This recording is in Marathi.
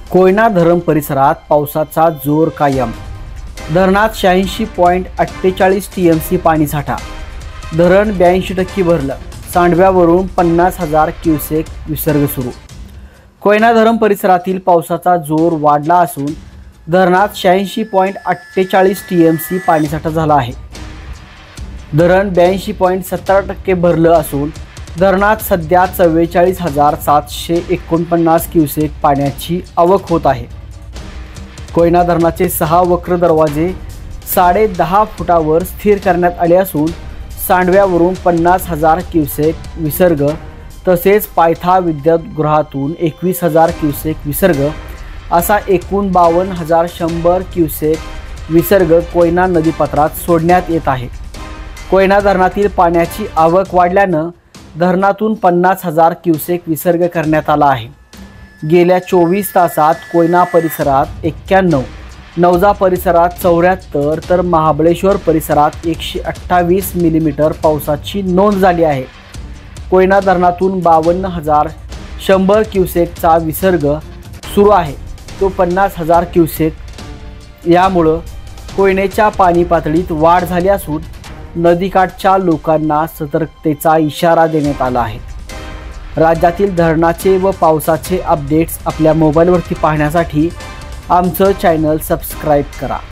कोयना धरण परिसरात पावसाचा जोर कायम। धरणात 86.48 टीएमसी पाणीसाठा। धरण 82% भरलं। सांडव्यावरून 50,000 क्युसेक विसर्ग सुरू। कोयना धरण परिसरातील पावसाचा जोर वाढला असून धरणात 86.48 टीएमसी पाणीसाठा झाला आहे। धरण 82.17% भरलं असून धरणात सध्या 44,749 क्युसेक पाण्याची आवक होत आहे। कोयना धरणाचे 6 वक्र दरवाजे 10.5 फुटावर स्थिर करण्यात आले असून सांडव्यावरून 50,000 क्युसेक विसर्ग तसेच पायथा विद्युतगृहातून 21,000 क्युसेक विसर्ग असा एकूण 52,100 क्युसेक विसर्ग कोयना नदीपात्रात सोडण्यात येत आहे। कोयना धरणातील पाण्याची आवक वाढल्यानं धरणातून 50,000 क्युसेक विसर्ग करण्यात आला आहे। गेल्या 24 तासात कोयना परिसरात 91, नवजा परिसरात 74 तर महाबळेश्वर परिसरात 128 मिलीमीटर पावसाची नोंद झाली आहे। कोयना धरणातून 52,100 क्युसेकचा विसर्ग सुरू आहे, तो 50,000 क्युसेक। यामुळे कोयनेच्या पाणी पातळीत वाढ झाली असून नदीकाठच्या लोकांना सतर्कतेचा इशारा देण्यात आला आहे। राज्यातील धरणाचे व पावसाचे अपडेट्स आपल्या मोबाईलवरती पाहण्यासाठी आमचं चॅनल सबस्क्राइब करा।